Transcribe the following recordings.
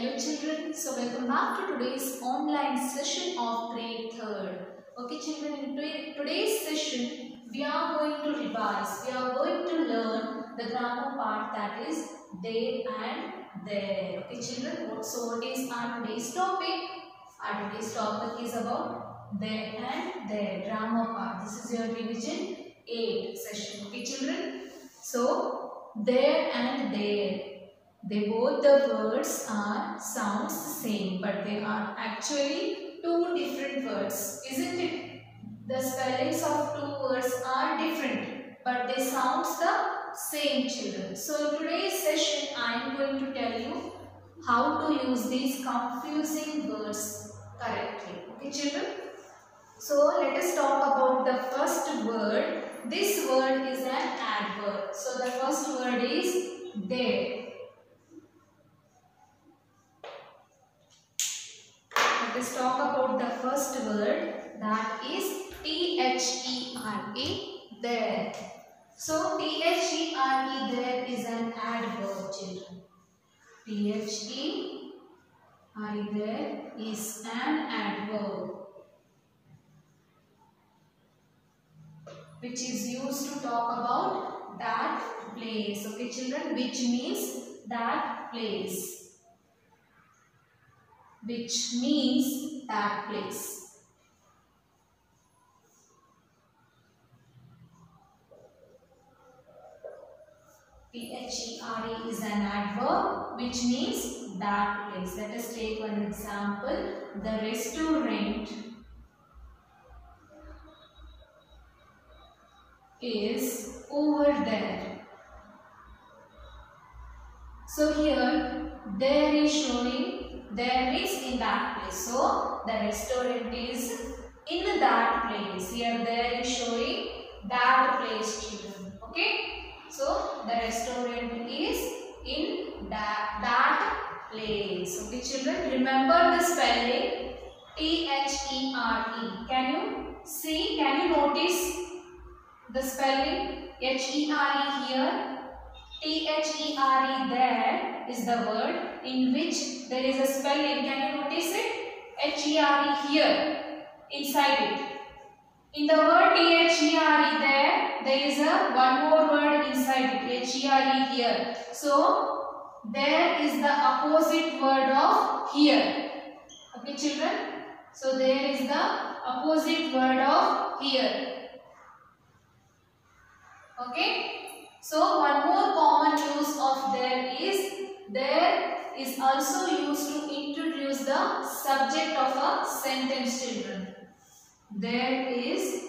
Hello children, so welcome back to today's online session of grade 3rd. Okay children, in today's session we are going to revise, we are going to learn the grammar part, that is they and their. Okay children, so what is our today's topic? Our today's topic is about they and their grammar part. This is your revision 8 session. Okay children, so there and their. They both the words are sounds the same, but they are actually two different words, isn't it? The spellings of two words are different, but they sound the same, children. So in today's session, I am going to tell you how to use these confusing words correctly. Okay, children? So let us talk about the first word. This word is an adverb. So the first word is there. Let's talk about the first word, that is T-H-E-R-E, there. So T-H-E-R-E, there is an adverb, children. T-H-E-R-E, there is an adverb which is used to talk about that place. Okay children, which means that place. Which means that place. T-H-E-R-E is an adverb which means that place. Let us take one example. The restaurant is over there. So here there is showing there is in that place. So the restaurant is in that place. Here there is showing that place, children. Okay. So the restaurant is in that place. Okay children. Remember the spelling T-H-E-R-E. Can you see? Can you notice the spelling H-E-R-E here? T-H-E-R-E, there is the word in which there is a spelling. Can you notice it? H-E-R-E here, inside it. In the word T-H-E-R-E, there is a one more word inside it, H-E-R-E here. So, there is the opposite word of here. Okay children? So, there is the opposite word of here. Okay? So, one more common use of there is also used to introduce the subject of a sentence, children. There is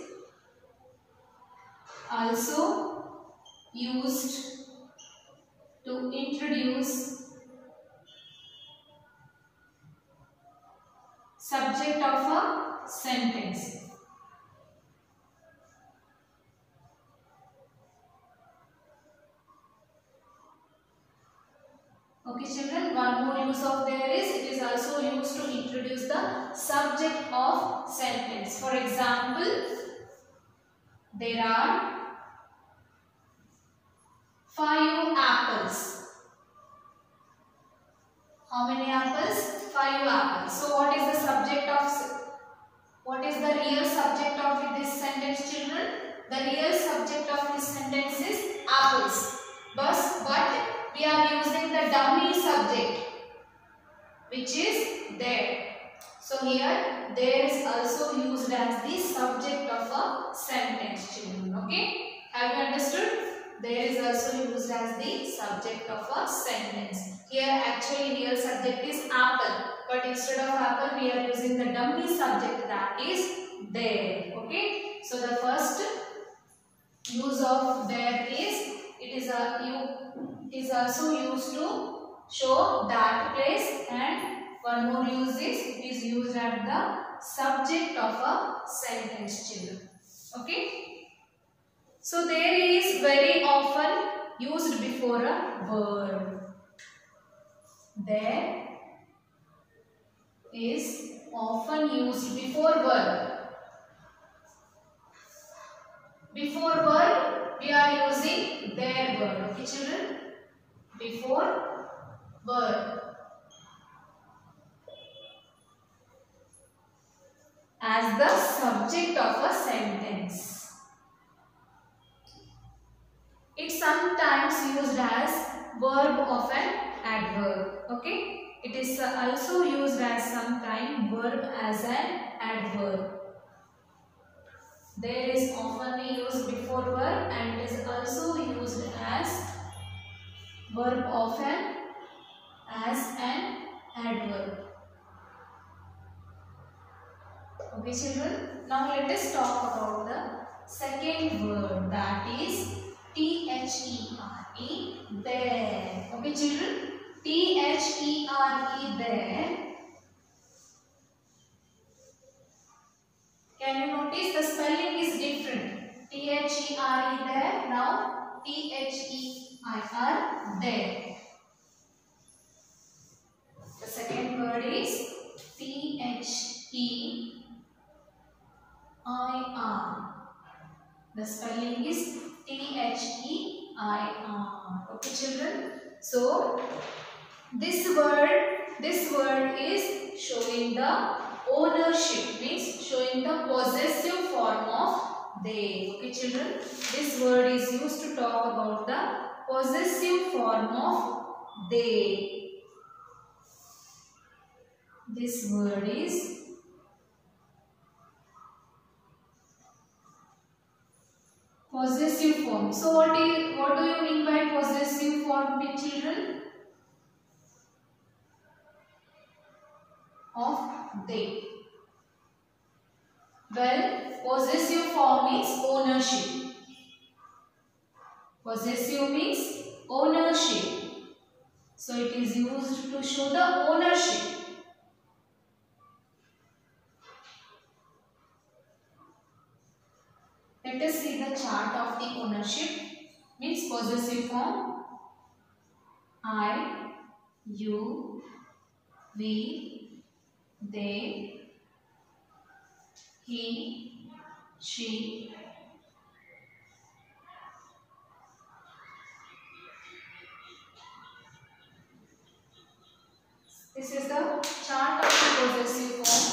also used to introduce subject of a sentence. Okay children, one more use of there is, it is also used to introduce the subject of sentence. For example, there are 5 apples. How many apples? 5 apples. So what is the subject of, what is the real subject of this sentence, children? The real subject of this sentence is apples. But we are using the dummy subject which is there. So here there is also used as the subject of a sentence, children. Okay? Have you understood? There is also used as the subject of a sentence. Here actually real subject is apple, but instead of apple we are using the dummy subject, that is there. Okay? So the first use of there is, it is also used to show that place, and one more use is it is used as the subject of a sentence, children. Okay. So there is very often used before a verb. There is often used before verb. Before verb we are using their word. Okay children? Before verb. verb of an adverb. Okay, it is also used as sometime verb as an adverb. There is often used before verb and it is also used as verb of an adverb. Okay children, now let us talk about the second word, that is T-H-E-R-E, there. Okay children, T-H-E-R-E, there. Can you notice the spelling is different? T-H-E-R-E, there. Now T-H-E-I-R, there. The second word is T-H-E-I-R. The spelling is T-H-E-I-R. Okay children. So this word is showing the ownership, means showing the possessive form of they. Okay children. This word is used to talk about the possessive form of they. This word is possessive form. So what do you mean by possessive form, children? Of they. Well, possessive form means ownership. Possessive means ownership. So it is used to show the ownership. Let us see the chart of the ownership. Means possessive form. I, you, we, they, he, she, this is the chart of the possessive form.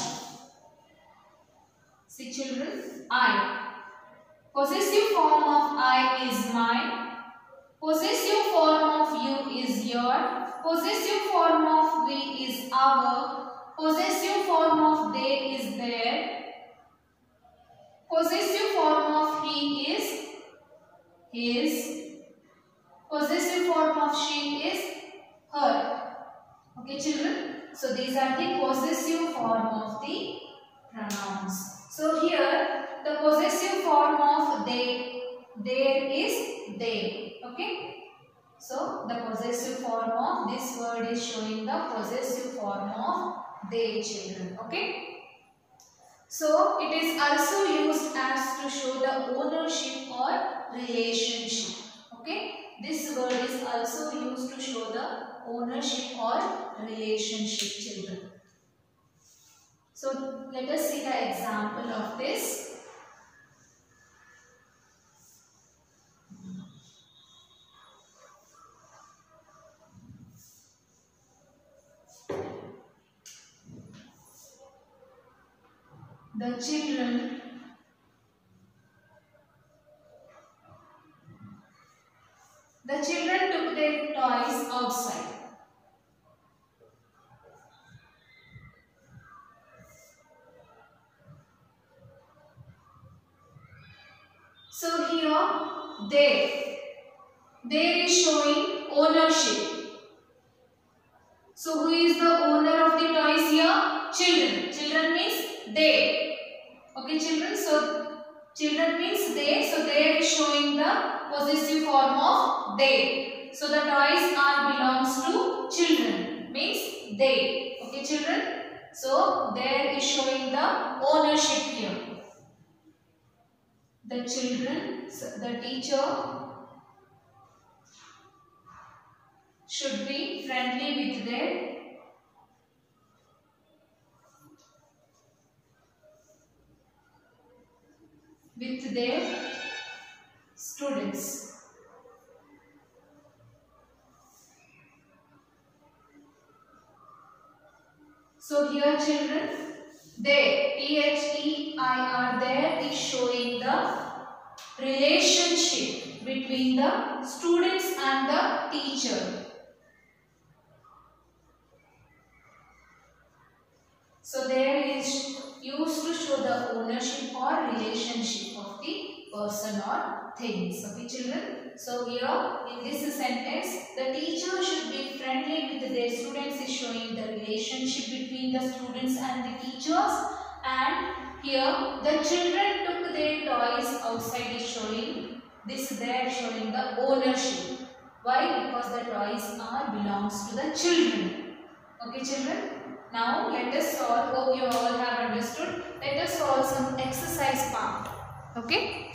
See children, I. Possessive form of I is mine. Possessive form of you is your. Possessive form of we is our. Possessive form of they is their. Possessive form of he is his. Possessive form of she is her. Okay children. So these are the possessive form of the pronouns. So here the possessive form of they, there is they. Okay. So the possessive form of this word is showing the possessive form of they, children. Okay. So it is also used as to show the ownership or relationship. Okay. This word is also used to show the ownership or relationship, children. So let us see the example of this. The children took their toys outside. So here there is showing ownership. So who is the owner of the toys here? Children. Children means they. Okay children. So children means they. So there is showing the possessive form of they. So the toys belongs to children. Means they. Okay children. So there is showing the ownership here. The children, the teacher should be friendly with their students. So here children, they, T-H-E-I-R, there is showing the relationship between the students and the teacher. So there is used to show the ownership or relationship of the person or things. Okay, children. So here in this sentence, the teacher should be friendly with their students is showing the relationship between the students and the teachers. And here the children took their toys outside is showing this there showing the ownership. Why? Because the toys are belongs to the children. Okay, children. Now let us solve. Hope you all have understood. Let us solve some exercise part. Okay.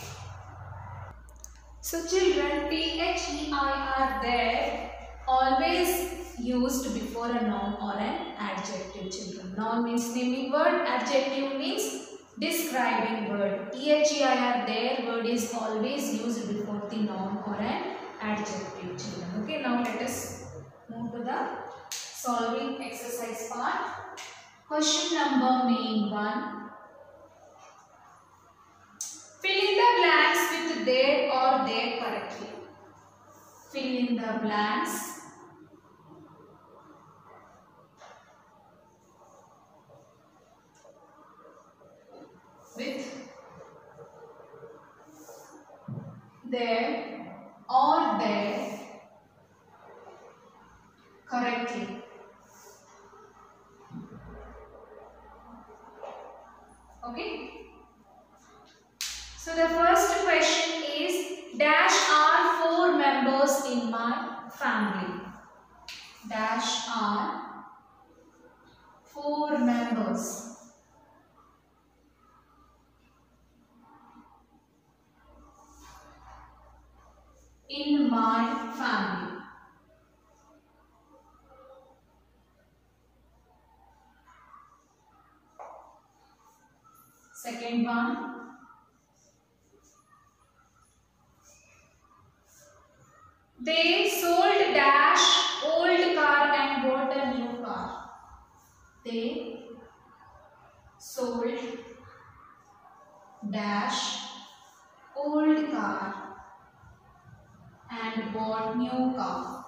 So children, THEIR there always used before a noun or an adjective. Children, noun means naming word, adjective means describing word. THEIR there word is always used before the noun or an adjective. Children, okay. Now let us move to the solving exercise part. Question number main 1. Fill in the blanks with there or there correctly. Fill in the blanks with there or there correctly. Okay. So the first question is, dash are 4 members in my family. Dash are 4 members in my family. Second one. They sold dash old car and bought a new car. They sold dash old car and bought new car.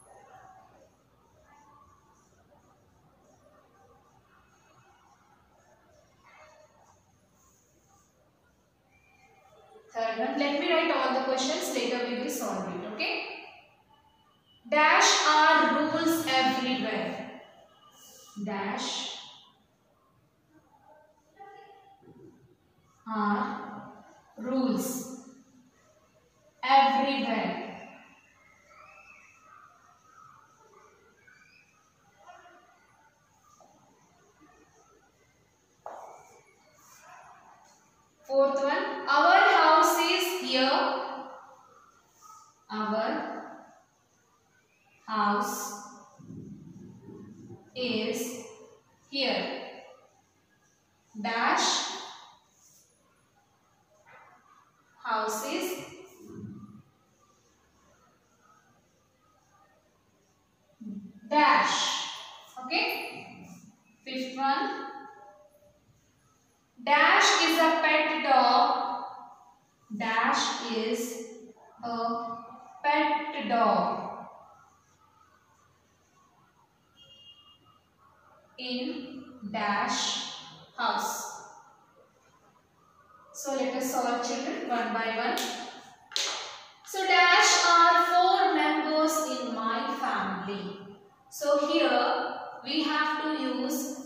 Third one, let me write all the questions, later we will solve it, okay? Dash are rules everywhere. Dash are rules everywhere. Fourth one, our house is here. Our house is here. Dash house is dash. Okay. Fifth one, dash is a pet dog. Dash is a pet dog in dash house. So let us solve, children, one by one. So dash are 4 members in my family. So here we have to use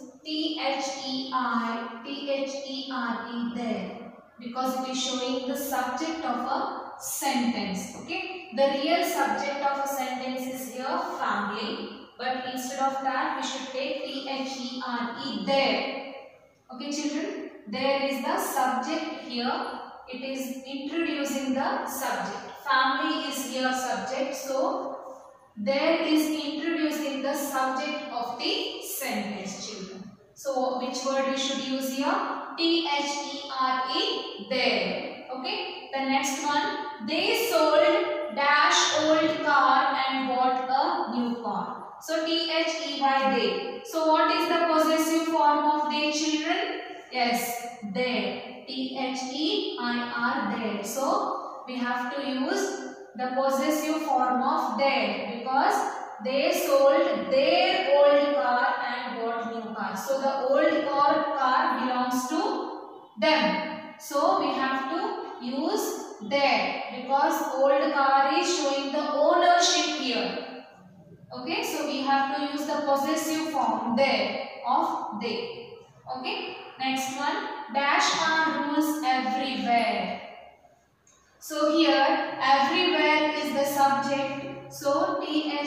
THERE there because it is showing the subject of a sentence. Okay, the real subject of a sentence is here family, but instead of that we should take THERE there. Okay, children, there is the subject here. It is introducing the subject. Family is here subject, so there is introducing the subject of the sentence, children. So which word we should use here? THERE there. Okay. The next one, they sold dash old car and bought a new car. So THEY they. So what is the possessive form of they, children? Yes, there. THEIR there. So we have to use the possessive form of there because they sold their old car and bought new car. car. So the old car belongs to them. So we have to use their, because old car is showing the ownership here. Okay, so we have to use the possessive form their of they. Okay, next one, dash are rules everywhere. So here everywhere is the subject. So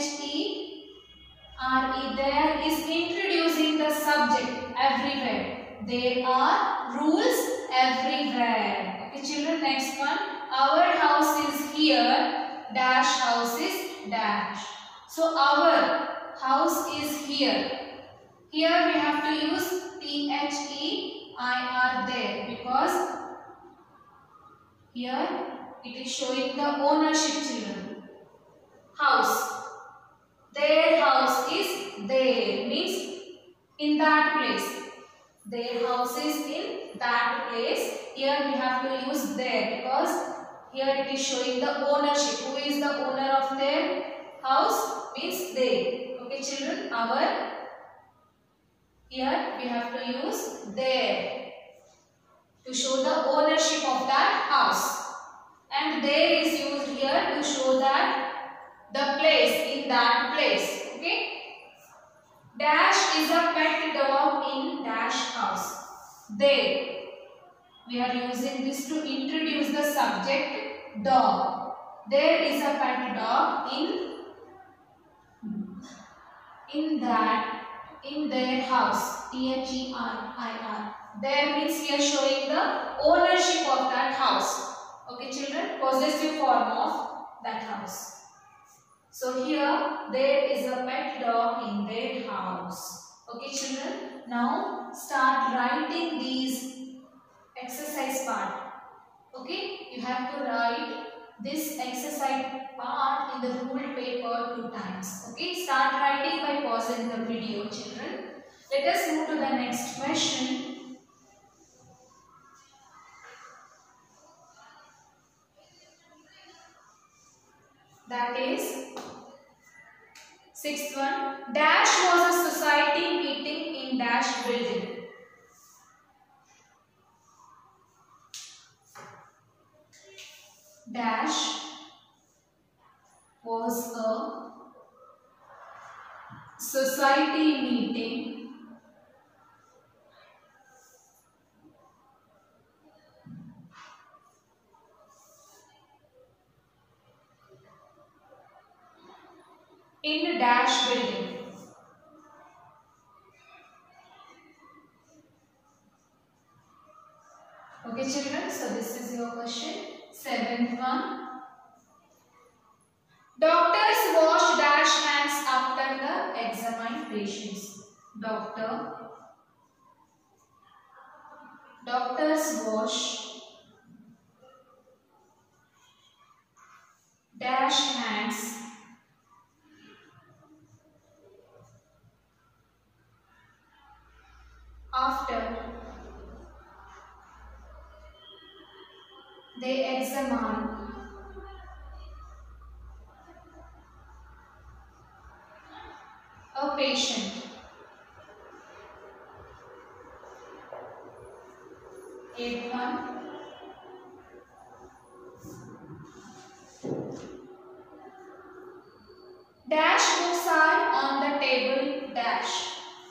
THERE there is introducing the subject everywhere. There are rules everywhere. Okay children, next one, our house is here, dash house is dash. So our house is here. Here we have to use THEIR there, because here it is showing the ownership children. House. Their house is there, means in that place. Their house is in that place. Here we have to use there, because here it is showing the ownership. Who is the owner of their house? Means they. Okay children, our, here we have to use there to show the ownership of that house. And there is used here to show that the place, in that place. Okay. Dash is a pet dog in dash house. They. We are using this to introduce the subject dog. There is a pet dog in their house. THEREIR. There means we are showing the ownership of that house. Okay children, possessive form of that house. So here there is a pet dog in their house. Okay children, now start writing these exercise part. Okay, you have to write this exercise part in the ruled paper 2 times. Okay, start writing by pausing the video children. Let us move to the next question. That is 6th one. Dash was a society meeting in dash building. Dash was a society meeting in dash building. Okay children, so this is your question. 7th one. Doctors wash dash hands after the examined patients. Doctors wash dash hands after they examine a patient. 8th one. Dash books are on the table dash.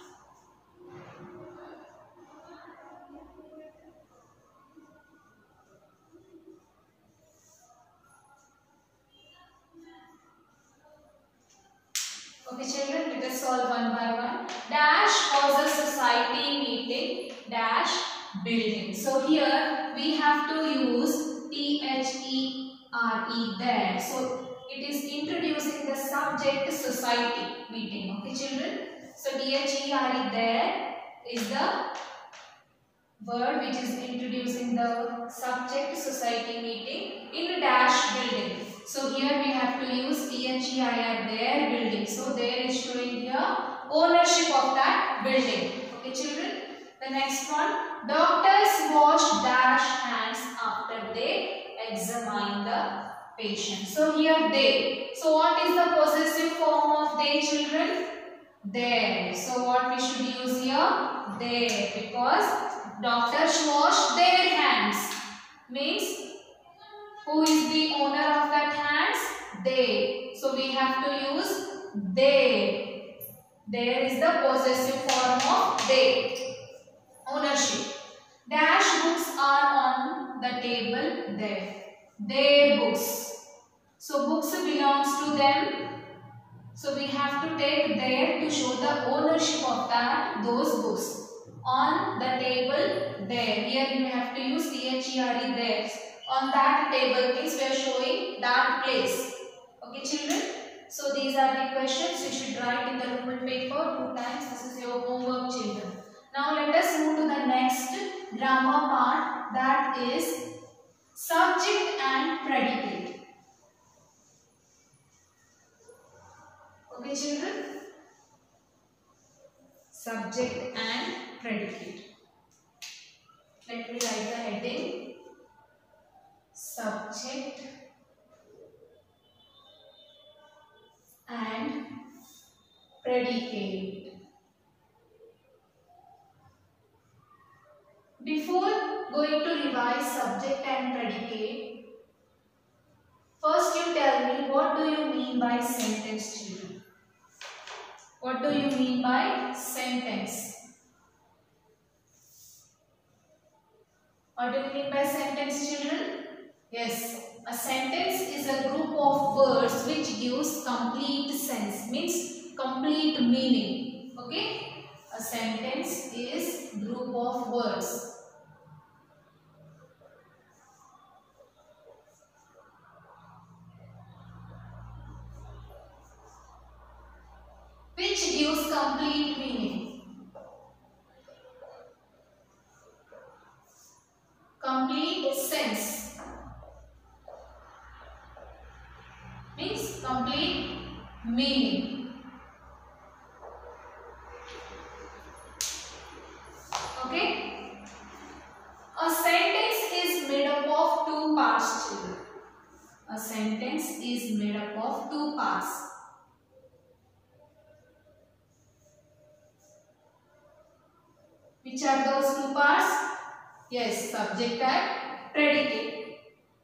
Okay children, let us solve one by one. Dash was a society meeting dash building. So here we have to use THERE there. So it is introducing the subject society meeting. Okay children. So THERE there is the word which is introducing the subject society meeting in dash building. So here we have to use THERE there building. So there is showing here ownership of that building. Okay children. The next one. Doctors wash dash hands after they examine the patient. So here they. So what is the possessive form of they children? There. So what we should use here? There. Because doctors wash their hands. Means who is the owner of that hands? They. So we have to use they. There is the possessive form of they. Ownership. Dash books are on the table there. Their books. So books belongs to them. So we have to take there to show the ownership of those books. On the table there. Here we have to use THERE there. On that table means we are showing that place. Okay children. So these are the questions you should write in the ruled paper 2 times. This is your homework children. Now let us move to the next grammar part, that is subject and predicate. Okay children. Subject and predicate. Let me write the heading. Subject and predicate. Before going to revise subject and predicate, first you tell me what do you mean by sentence children? What do you mean by sentence? What do you mean by sentence children? Yes, a sentence is a group of words which gives complete sense, means complete meaning. Okay? A sentence is group of words which gives complete meaning. Complete sense means complete meaning. Okay? A sentence is made up of 2 parts children. A sentence is made up of 2 parts. Which are those 2 parts? Yes, subject and predicate.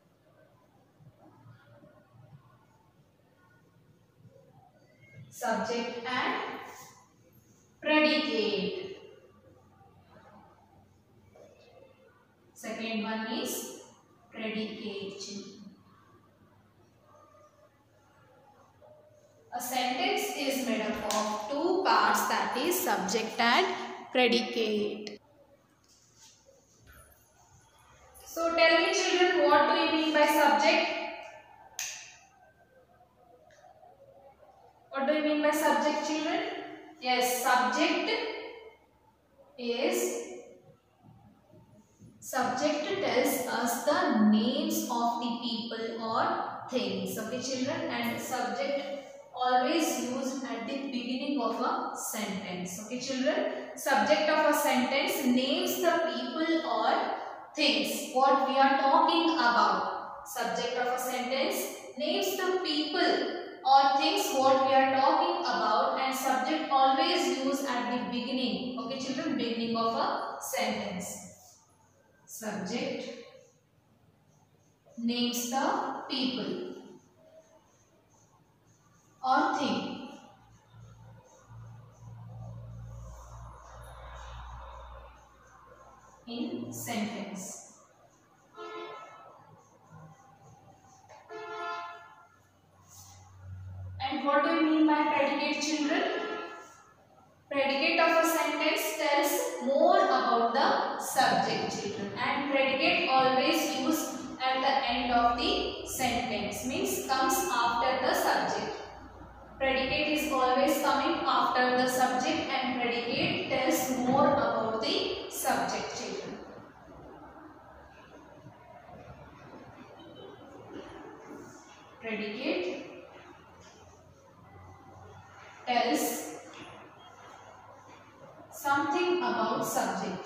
Subject and predicate. Second one is predicate. A sentence is made up of 2 parts, that is subject and predicate. So tell me children, what do you mean by subject? What do you mean by subject children? Yes, subject tells us the names of the people or things. Okay children, and subject always used at the beginning of a sentence. Okay children, subject of a sentence names the people or things what we are talking about. Subject of a sentence names the people or things what we are talking about, and subject always used at the beginning. Okay children, beginning of a sentence. Subject names the people or thing. In sentence. And what do you mean by predicate children? Predicate of a sentence tells more about the subject children, and predicate always used at the end of the sentence, means comes after the subject. Predicate is always coming after the subject, and predicate tells more about the subject children. Predicate tells something about subject.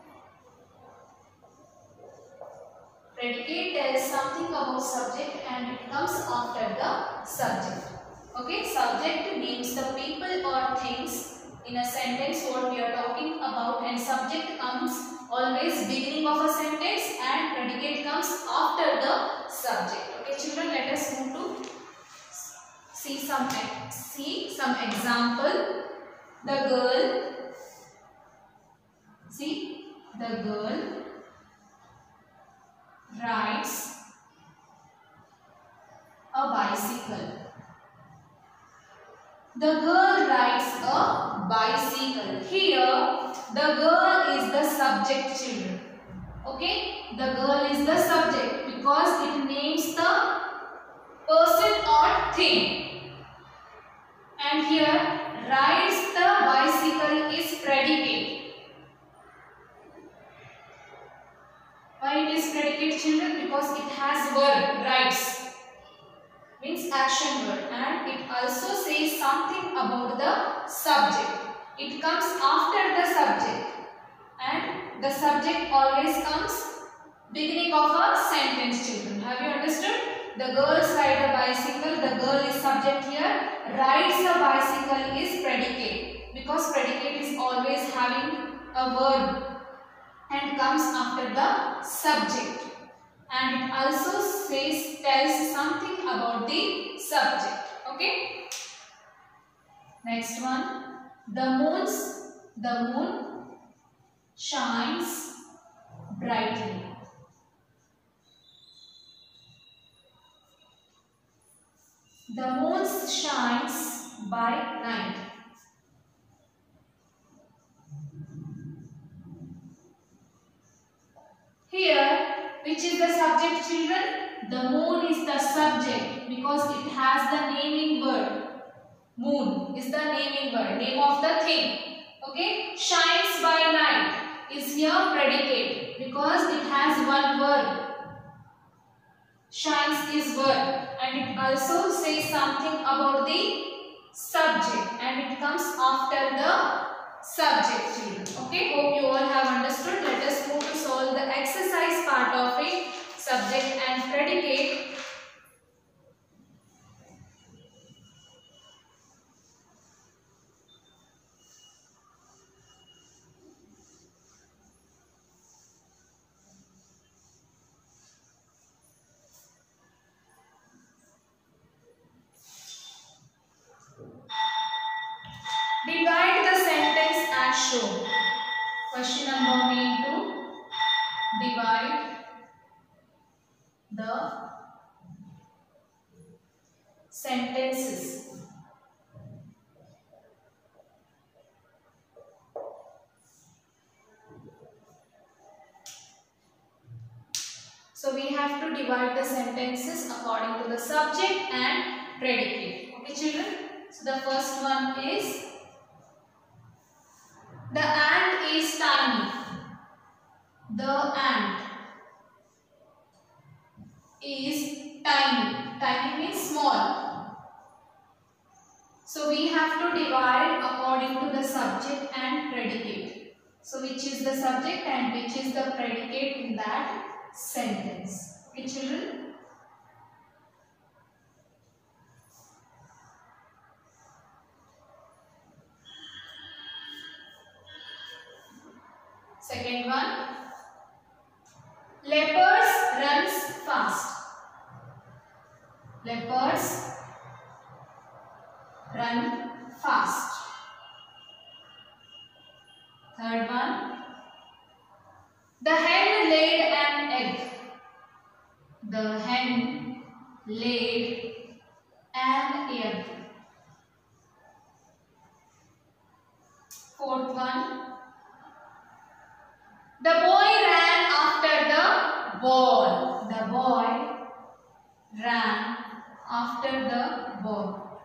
Predicate tells something about subject, and it comes after the subject. Okay, subject names the people or things in a sentence what we are talking about, and subject comes always beginning of a sentence and predicate comes after the subject. Okay children, let us move to see some example. The girl rides a bicycle. The girl rides a bicycle. Here, the girl is the subject children. Okay, the girl is the subject because it names the person or thing. And here, rides the bicycle is predicate. Why it is predicate children? Because it has verb, rides. Means action word, and it also says something about the subject. It comes after the subject, and the subject always comes beginning of a sentence children. Have you understood? The girls ride a bicycle, the girl is subject here, rides a bicycle is predicate because predicate is always having a verb and comes after the subject. And it also tells something about the subject. Okay. Next one. The moon shines brightly. The moon shines by night. Here, which is the subject children? The moon is the subject because it has the naming word. Moon is the naming word, name of the thing. Okay, shines by night is here predicate because it has one word. Shines is verb, and it also says something about the subject, and it comes after the subject children. Okay, hope you all have understood. Let us move to solve the exercise part of it, subject and predicate. Divide the sentence as shown. Question number main 2. Divide the sentences. So we have to divide the sentences according to the subject and predicate. Okay children. So the first one is, the ant is tiny. The ant is tiny. Tiny means small. So we have to divide according to the subject and predicate. So which is the subject and which is the predicate in that sentence. Okay children. Second one, leopards runs fast. Leopards run fast. Third one, the hen laid an egg. The hen laid an egg. Fourth one, the boy ran after the ball. The boy ran after the ball.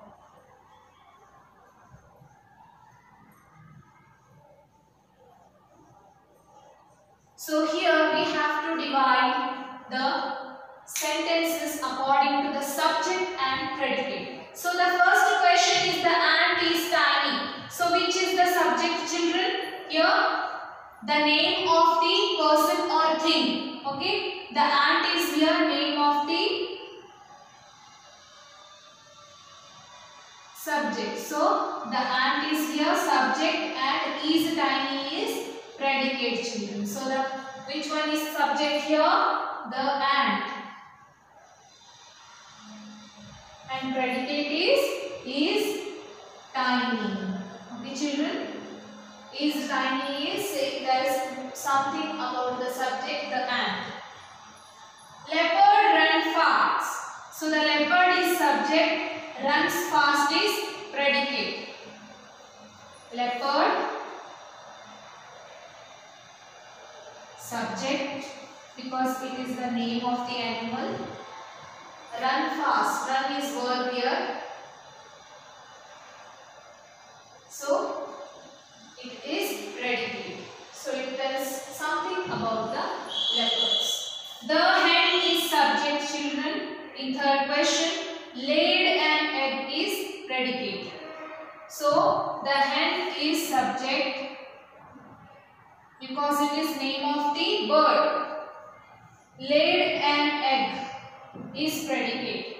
So here we have to divide the sentences according to the subject and predicate. So the first question is, the ant is tiny. So which is the subject children? Here the name of the person or thing. Okay, the ant is here name of the subject. So the ant is here subject and is tiny is predicate, children. So the which one is subject here? The ant. And predicate is tiny. Okay, children. Is tiny is saying there is something about the subject, the ant. Leopard run fast. So the leopard is subject, runs fast is predicate. Leopard subject because it is the name of the animal. Run fast. Run is verb here. So it is predicate. So it tells something about the leopards. The hen is subject, children. In third question, laid an egg is predicate. So the hen is subject because it is name of the bird. Laid an egg is predicate.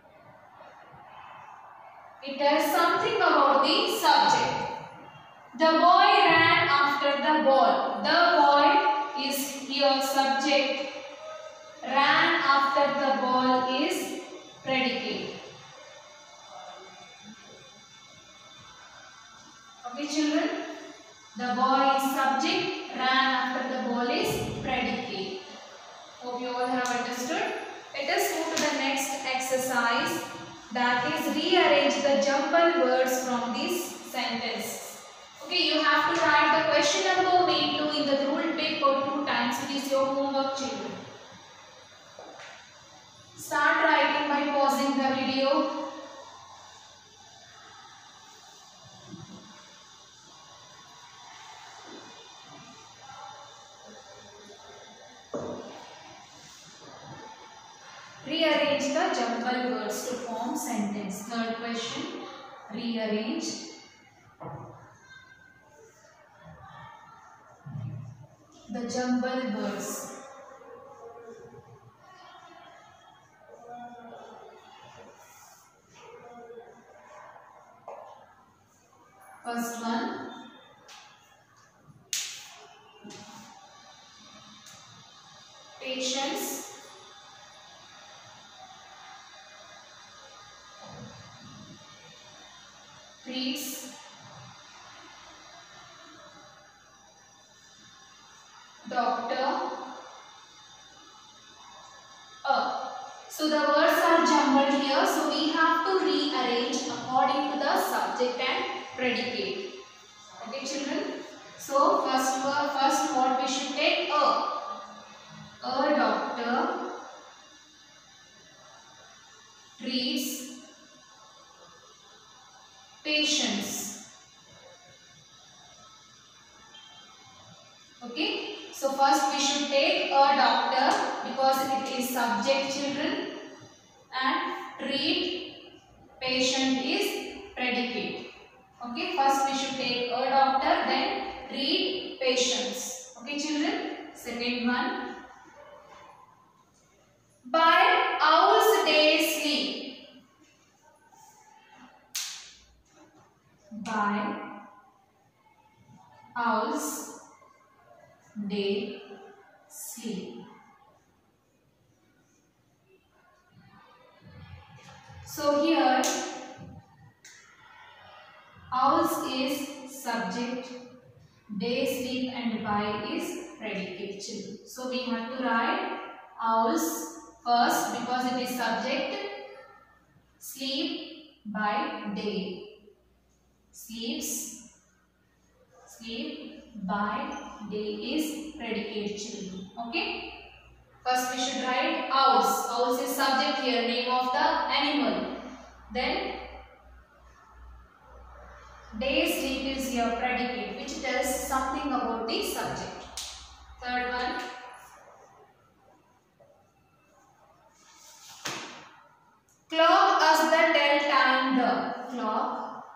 It tells something about the subject. The boy ran after the ball. The boy is here subject. Ran after the ball is predicate. Okay, children. The boy is subject. Ran after the ball is predicate. Hope you all have understood. Let us move to the next exercise, that is rearrange the jumbled words from this sentence. Okay, you have to write the question number B2 in the rule paper 2 times. It is your homework, children. Start writing by pausing the video. Rearrange the jumbled words to form sentence. Third question, rearrange the jumbled words. First one, patience, treats, doctor, So the words are jumbled here, so we have to rearrange according to the subject and predicate. Okay, children? So first what we should take? A doctor treats patients. Okay, so first we should take a doctor because it is subject, children, and treat patient is predicate. Okay, first we should take a doctor, then treat patients. Okay, children. Second one, by owl's day sleep. By owl's day sleep. So here owls is subject, day sleep and by is predicate, children. So we have to write owls first because it is subject, sleep by day, sleep by day is predicate, children. Okay. First we should write owls. Owls is subject here, name of the animal. Then day sleep is here predicate, which tells something about the subject. Third one, clock us the tell time the. Clock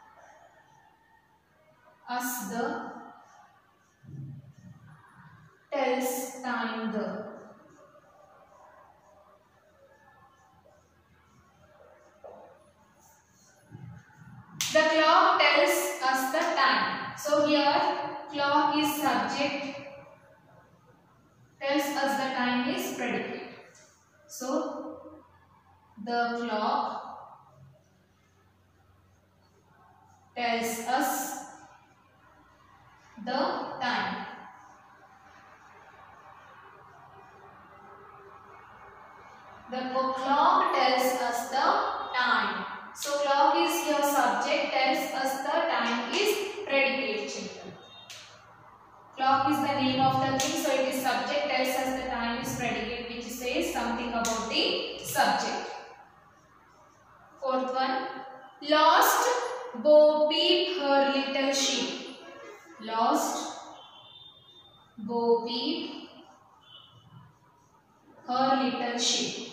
us the tells time the. So here clock is subject, tells us the time is predicate. So the clock tells us the time. The clock tells us the time. So clock is your subject, tells us the time is predicate, children. Clock is the name of the thing, so it is subject, tells us the time is predicate, which says something about the subject. Fourth one, lost Bo Peep her little sheep. Lost Bo Peep her little sheep.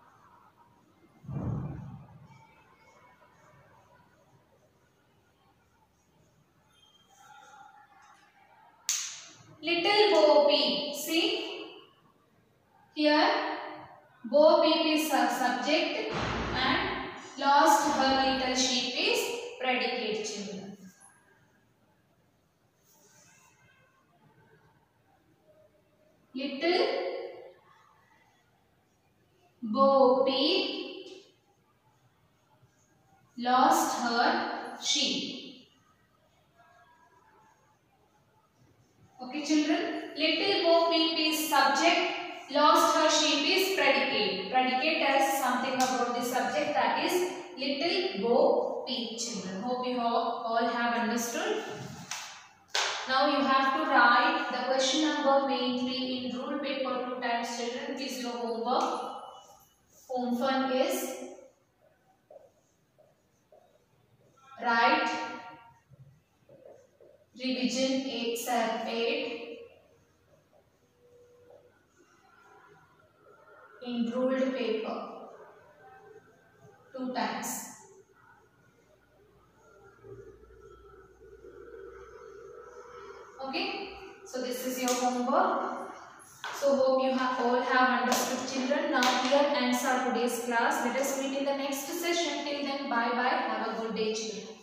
Little Bo Peep. See here, Bo Peep is subject and lost her little sheep is predicate, children. Little Bo Peep lost her sheep. Okay, children. Little Bo Peep is subject, lost her sheep is predicate. Predicate tells something about the subject, that is Little Bo Peep, children. Hope you all have understood. Now you have to write the question number main 3 in rule paper 2 times, children. This is your homework. Home fun is write revision 8 in ruled paper 2 times. Okay, so this is your homework. So hope you all have understood, children. Now here ends our today's class. Let us meet in the next session. Till then, bye bye. Have a good day, children.